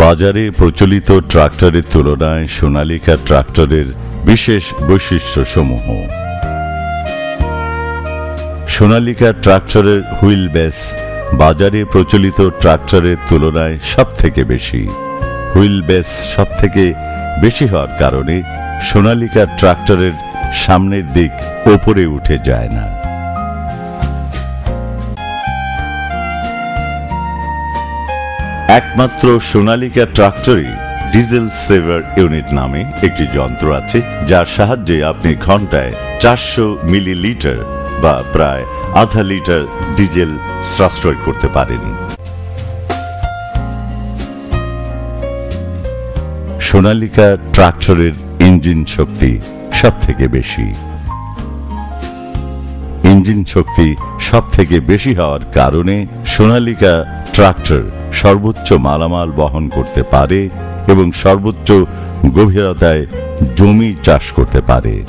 বাজারে প্রচলিত ট্রাক্টরের তুলনায় সোনালিকা ট্রাক্টরের বিশেষ বৈশিষ্ট্যসমূহ। সোনালিকা ট্রাক্টরের হুইল বেস বাজারে প্রচলিত ট্রাক্টরের তুলনায় সবথেকে বেশি। হুইল বেস সবথেকে বেশি হওয়ার কারণে সোনালিকা ট্রাক্টরের সামনের দিক উপরে উঠে যায় না। একমাত্র সোনালিকা ট্রাক্টরে ডিজেল সেভার ইউনিট নামে একটি যন্ত্র আছে, যার সাহায্যে আপনি ঘন্টায় 400 মিলিলিটার বা প্রায় আধা লিটার ডিজেল সাশ্রয় করতে পারেন। সোনালিকা ট্রাক্টরের ইঞ্জিন শক্তি সবথেকে বেশি। ইঞ্জিন শক্তি সবথেকে বেশি হওয়ার কারণে সোনালিকা ট্রাক্টর সর্বোচ্চ মালামাল বহন করতে পারে এবং সর্বোচ্চ গভীরতায় জমি চাষ করতে পারে।